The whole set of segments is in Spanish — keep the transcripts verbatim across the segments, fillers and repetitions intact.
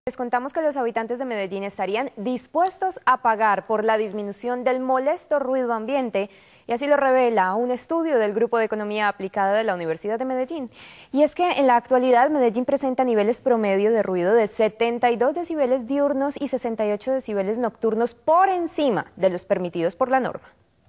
Les contamos que los habitantes de Medellín estarían dispuestos a pagar por la disminución del molesto ruido ambiente, y así lo revela un estudio del Grupo de Economía Aplicada de la Universidad de Medellín. Y es que en la actualidad Medellín presenta niveles promedio de ruido de setenta y dos decibeles diurnos y sesenta y ocho decibeles nocturnos por encima de los permitidos por la norma.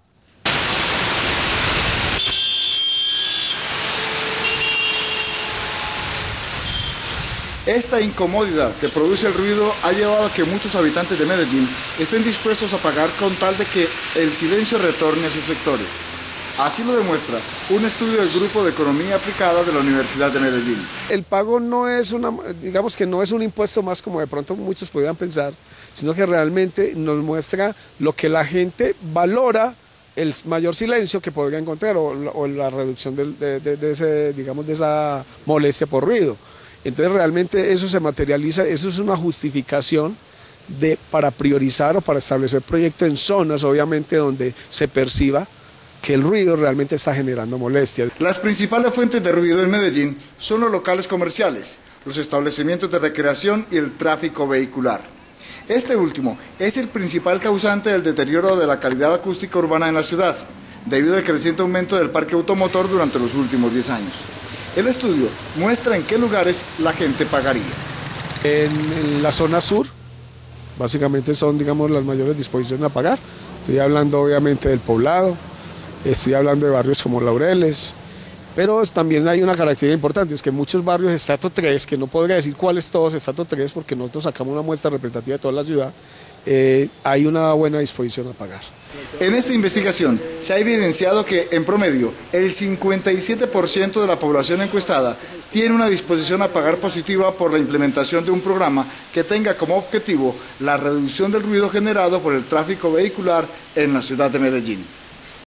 Esta incomodidad que produce el ruido ha llevado a que muchos habitantes de Medellín estén dispuestos a pagar con tal de que el silencio retorne a sus sectores. Así lo demuestra un estudio del Grupo de Economía Aplicada de la Universidad de Medellín. El pago no es una, digamos que no es un impuesto más como de pronto muchos podrían pensar, sino que realmente nos muestra lo que la gente valora, el mayor silencio que podría encontrar o, o la reducción de, de, de, de, ese, digamos, de esa molestia por ruido. Entonces realmente eso se materializa, eso es una justificación de, para priorizar o para establecer proyectos en zonas obviamente donde se perciba que el ruido realmente está generando molestias. Las principales fuentes de ruido en Medellín son los locales comerciales, los establecimientos de recreación y el tráfico vehicular. Este último es el principal causante del deterioro de la calidad acústica urbana en la ciudad, debido al creciente aumento del parque automotor durante los últimos diez años. El estudio muestra en qué lugares la gente pagaría. En, en la zona sur, básicamente son, digamos, las mayores disposiciones a pagar. Estoy hablando obviamente del Poblado, estoy hablando de barrios como Laureles, pero también hay una característica importante, es que muchos barrios estrato tres, que no podría decir cuáles todos estrato tres, porque nosotros sacamos una muestra representativa de toda la ciudad, eh, hay una buena disposición a pagar. En esta investigación se ha evidenciado que, en promedio, el cincuenta y siete por ciento de la población encuestada tiene una disposición a pagar positiva por la implementación de un programa que tenga como objetivo la reducción del ruido generado por el tráfico vehicular en la ciudad de Medellín.